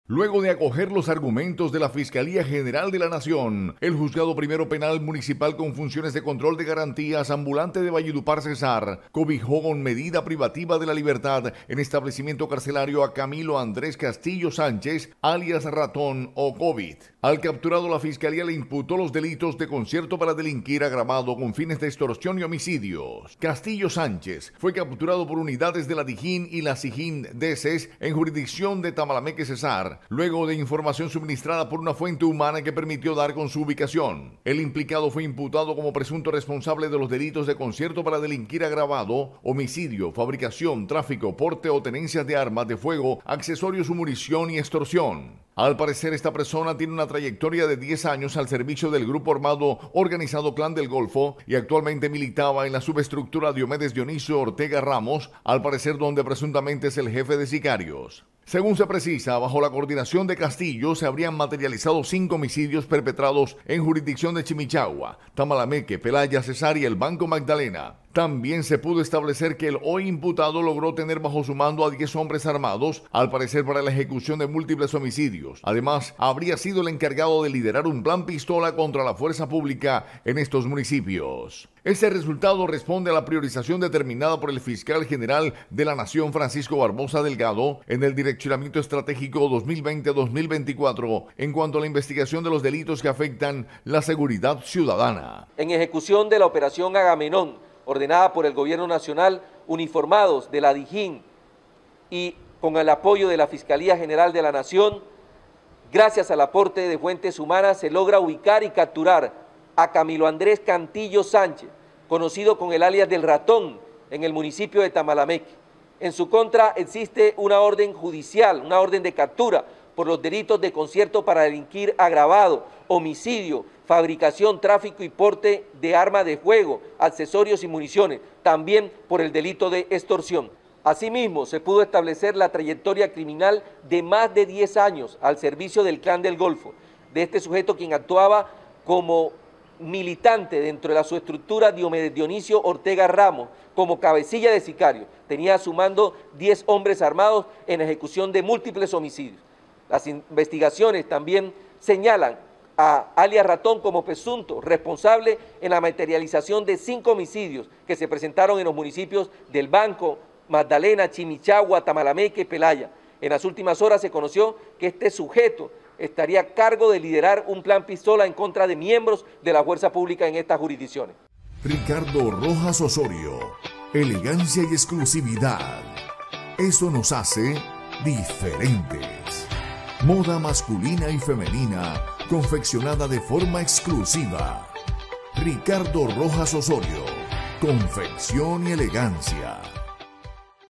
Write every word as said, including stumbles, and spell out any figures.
Luego de acoger los argumentos de la Fiscalía General de la Nación, el Juzgado Primero Penal Municipal con funciones de control de garantías ambulante de Valledupar, Cesar, cobijó con medida privativa de la libertad en establecimiento carcelario a Camilo Andrés Castillo Sánchez, alias Ratón o COVID. Al capturado, la Fiscalía le imputó los delitos de concierto para delinquir agravado con fines de extorsión y homicidios. Castillo Sánchez fue capturado por unidades de la Dijín y la Sijín D S E S en jurisdicción de Tamalameque, Cesar, luego de información suministrada por una fuente humana que permitió dar con su ubicación. El implicado fue imputado como presunto responsable de los delitos de concierto para delinquir agravado, homicidio, fabricación, tráfico, porte o tenencia de armas de fuego, accesorios o munición y extorsión. Al parecer, esta persona tiene una trayectoria de diez años al servicio del grupo armado organizado Clan del Golfo y actualmente militaba en la subestructura Diomedes Dionisio Ortega Ramos, al parecer donde presuntamente es el jefe de sicarios. Según se precisa, bajo la coordinación de Castillo se habrían materializado cinco homicidios perpetrados en jurisdicción de Chimichagua, Tamalameque, Pelaya, Cesar y el Banco Magdalena. También se pudo establecer que el hoy imputado logró tener bajo su mando a diez hombres armados, al parecer para la ejecución de múltiples homicidios. Además, habría sido el encargado de liderar un plan pistola contra la fuerza pública en estos municipios. Este resultado responde a la priorización determinada por el fiscal general de la Nación, Francisco Barbosa Delgado, en el Direccionamiento Estratégico dos mil veinte a dos mil veinticuatro en cuanto a la investigación de los delitos que afectan la seguridad ciudadana. En ejecución de la operación Agamenón, ordenada por el Gobierno Nacional, uniformados de la Dijín y con el apoyo de la Fiscalía General de la Nación, gracias al aporte de fuentes humanas, se logra ubicar y capturar a Camilo Andrés Castillo Sánchez, conocido con el alias del Ratón, en el municipio de Tamalameque. En su contra existe una orden judicial, una orden de captura por los delitos de concierto para delinquir agravado, homicidio, fabricación, tráfico y porte de armas de fuego, accesorios y municiones, también por el delito de extorsión. Asimismo, se pudo establecer la trayectoria criminal de más de diez años al servicio del Clan del Golfo, de este sujeto quien actuaba como militante dentro de la subestructura Diomedes Dionisio Ortega Ramos, como cabecilla de sicario. Tenía a su mando diez hombres armados en ejecución de múltiples homicidios. Las investigaciones también señalan a alias Ratón como presunto responsable en la materialización de cinco homicidios que se presentaron en los municipios del Banco, Magdalena, Chimichagua, Tamalameque y Pelaya. En las últimas horas se conoció que este sujeto estaría a cargo de liderar un plan pistola en contra de miembros de la fuerza pública en estas jurisdicciones. Ricardo Rojas Osorio, elegancia y exclusividad. Eso nos hace diferentes. Moda masculina y femenina, confeccionada de forma exclusiva. Ricardo Rojas Osorio, confección y elegancia.